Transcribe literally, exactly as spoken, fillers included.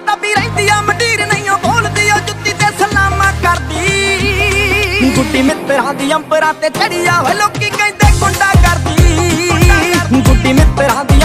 दबी रहिंदी आ मंडीर नहीं बोलदी ओ जुत्ती ते सलामा करदी। गुड्डी मित्तरां दी अंबरां ते चढ़ी आ होए लोकी कहंदे गुंडा करदी। गुड्डी मित्तरां दी